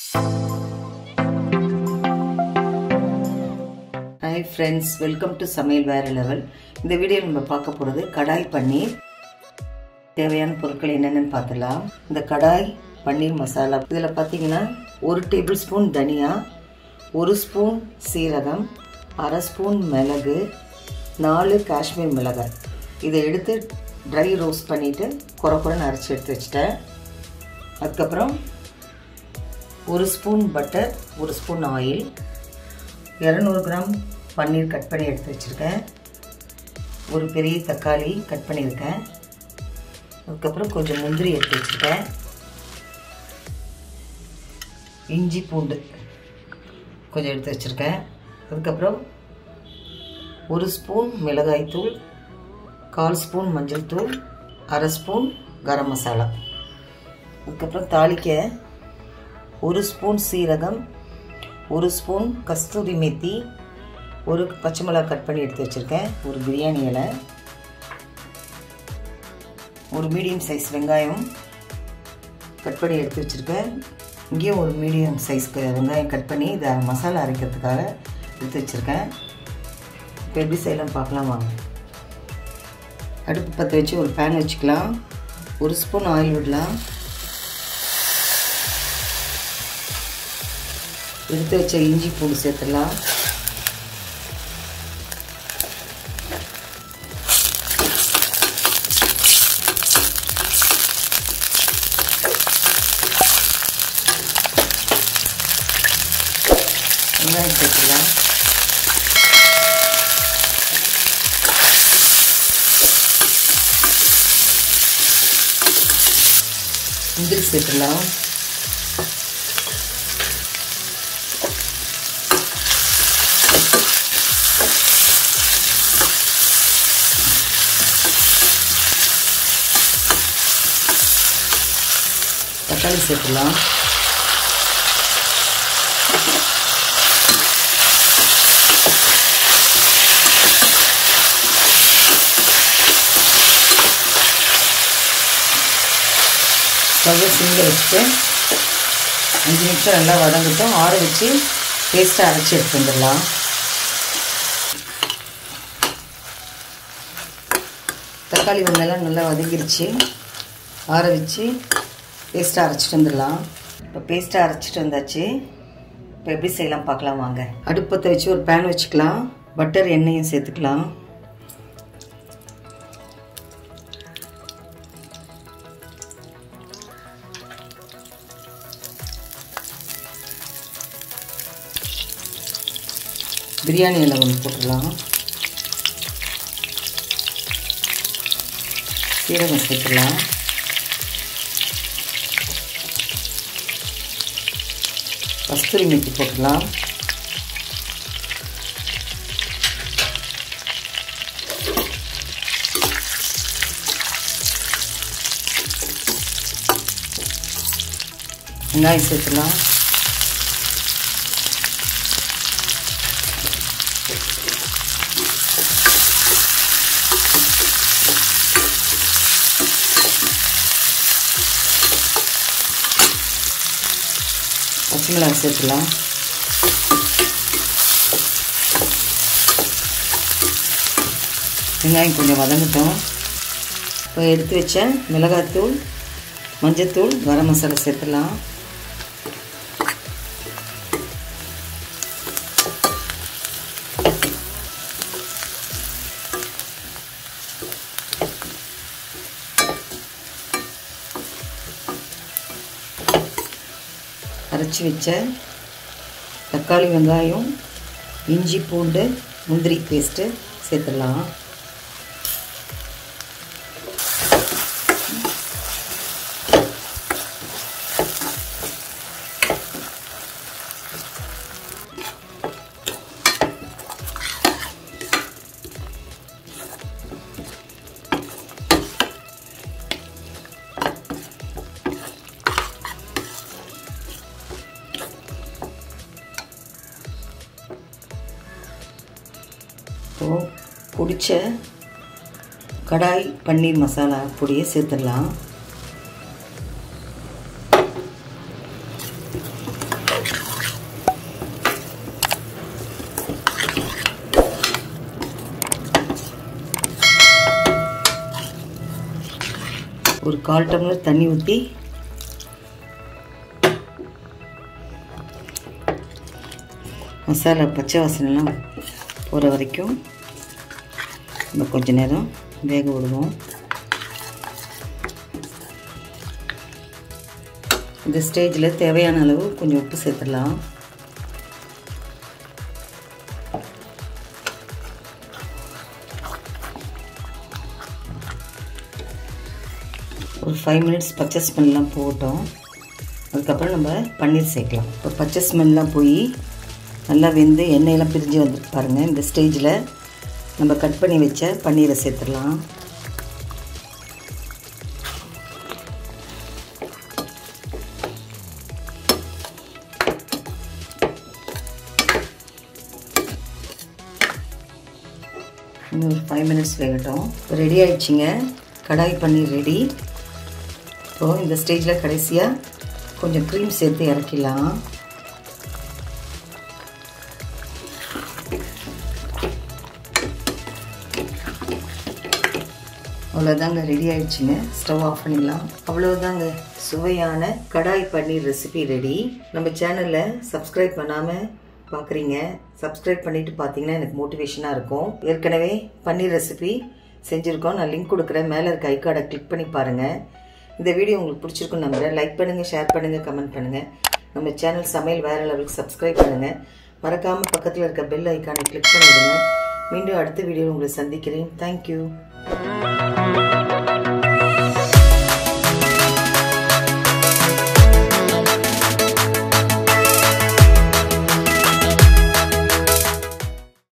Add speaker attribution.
Speaker 1: Hi friends, welcome to Samayal Vera Level. இந்த வீடியோல நம்ம பார்க்க போறது கடாய் பன்னீர். தேவையான பொருட்கள் என்னென்னன்னு பார்த்தலாம். இந்த கடாய் பன்னீர் மசாலா இதல பாத்தீங்கன்னா 1 டேபிள்ஸ்பூன் தனியா, 1 ஸ்பூன் சீரகம், 1/2 ஸ்பூன் மிளகு, 4 காஷ்மீர் மிளகாய். இதை எடுத்து ட்ரை ரோஸ்ட் பண்ணிட்டு கொரகொரன்னு அரைச்சு எடுத்து வச்சிட்டேன். அதுக்கு அப்புறம் 1 spoon butter, 1 spoon oil, 200 gram paneer cut பண்ணி எடுத்து வச்சிருக்கேன். ஒரு பெரிய தக்காளி கட் பண்ணியிருக்கேன். அதுக்கப்புறம் கொஞ்சம் முந்திரி எடுத்து வச்சிருக்கேன். இஞ்சி பூண்டு கொஞ்சம் எடுத்து வச்சிருக்கேன். அதுக்கப்புறம் 1 ஸ்பூன் மிளகாய் தூள், 1/4 ஸ்பூன் மஞ்சள் தூள், 1/2 ஸ்பூன் கரம் மசாலா. அதுக்கப்புறம் தாளிக்க 1 ஸ்பூன் சீரகம், 1 ஸ்பூன் கஸ்தூரி மேத்தி, 1 பச்சை மிளகாய் கட் பண்ணி எடுத்து வச்சிருக்கேன், ஒரு பிரியாணி இலை, ஒரு மீடியம் சைஸ் வெங்காயம் கட் பண்ணி எடுத்து வச்சிருக்கேன். இங்கேயும் ஒரு மீடியம் சைஸ் வெங்காயம் கட் பண்ணி இதை மசாலா அரைக்கிறதுக்காக எடுத்து வச்சிருக்கேன். இப்போ எப்படி செய்யலாம் பார்க்கலாம் வாங்க. அடுப்பு பற்ற வச்சு ஒரு பேன் வச்சுக்கலாம். 1 ஸ்பூன் ஆயில் விடலாம். எடுத்து வச்ச இஞ்சி பூண்டு சேர்த்துடலாம். வெங்காயம் சேர்த்துடலாம். முந்திரி சேர்த்துடலாம். தக்காளி சேர்த்துலாம். ஸ்டவ்வை சிம்மில் வச்சுட்டு 5 நிமிஷம் நல்லா வதங்கட்டும். ஆற வச்சு பேஸ்ட்டாக அரைச்சி எடுத்து வந்துடலாம். தக்காளி வெங்காயம் நல்லா வதங்கிருச்சு. ஆற வச்சு பேஸ்ட்டாக அரைச்சிட்டு வந்துடலாம். இப்போ பேஸ்ட்டாக அரைச்சிட்டு வந்தாச்சு. இப்போ எப்படி செய்யலாம் பார்க்கலாம் வாங்க. அடுப்பத்தை வச்சு ஒரு பேன் வச்சுக்கலாம். பட்டர் எண்ணெயும் சேர்த்துக்கலாம். பிரியாணி இலை ஒன்று போட்டுடலாம். சீரகம் சேர்த்துக்கலாம். கஸ்தூரி மேத்தி போட்டுக்கலாம். வெங்காயம் சேர்த்துக்கலாம். பச்சை மிளகாய் சேர்த்துலாம். வெங்காயம் கொஞ்சம் வதங்கட்டும். இப்போ எடுத்து வச்ச மிளகாய்த்தூள், மஞ்சத்தூள், கரம் மசாலா சேர்த்துலாம். அரைச்சி வச்ச தக்காளி வெங்காயம், இஞ்சி பூண்டு, முந்திரி பேஸ்ட்டு சேர்த்துடலாம். பிடிச்ச கடாய் பன்னீர் மசாலா பொடியை சேர்த்துடலாம். ஒரு 1/4 டம்ளர் தண்ணி ஊற்றி மசாலா பச்சை வாசனைலாம் போகிற வரைக்கும் நம்ம கொஞ்ச நேரம் வேக விடுவோம். இந்த ஸ்டேஜில் தேவையான அளவு கொஞ்சம் உப்பு சேர்த்துடலாம். ஒரு 5 மினிட்ஸ் பச்சை ஸ்மெல்லாம் போகட்டும். அதுக்கப்புறம் நம்ம பன்னீர் சேர்க்கலாம். இப்போ பச்சை ஸ்மெல்லாம் போய் நல்லா வெந்து எண்ணெயெல்லாம் பிரிஞ்சு வந்துட்டு பாருங்கள். இந்த ஸ்டேஜில் நம்ம கட் பண்ணி வச்ச பன்னீரை சேர்த்துடலாம். இன்னும் ஒரு 5 மினிட்ஸ் வேகட்டும். ரெடி ஆயிடுச்சுங்க, கடாய் பன்னீர் ரெடி. இப்போது இந்த ஸ்டேஜில் கடைசியாக கொஞ்சம் க்ரீம் சேர்த்து இறக்கிடலாம். அவ்வளோதாங்க, ரெடி ஆயிடுச்சுங்க. ஸ்டவ் ஆஃப் பண்ணிடலாம். அவ்வளோதாங்க, சுவையான கடாய் பன்னீர் ரெசிபி ரெடி. நம்ம சேனலில் சப்ஸ்கிரைப் பண்ணாமல் பார்க்குறீங்க, சப்ஸ்கிரைப் பண்ணிவிட்டு பார்த்தீங்கன்னா எனக்கு மோட்டிவேஷனாக இருக்கும். ஏற்கனவே பன்னீர் ரெசிபி செஞ்சுருக்கோம், நான் லிங்க் கொடுக்குறேன், மேலே இருக்க ஐகார்டை கிளிக் பண்ணி பாருங்கள். இந்த வீடியோ உங்களுக்கு பிடிச்சிருக்குன்னு நம்புகிறேன். லைக் பண்ணுங்கள், ஷேர் பண்ணுங்கள், கமெண்ட் பண்ணுங்கள். நம்ம சேனல் சமையல் வேறு லெவலுக்கு சப்ஸ்கிரைப் பண்ணுங்கள். மறக்காமல் பக்கத்தில் இருக்க பெல் ஐக்கானை கிளிக் பண்ணிவிடுங்க. மீண்டும் அடுத்த வீடியோவில் உங்களை சந்திக்கிறேன். தேங்க்யூ.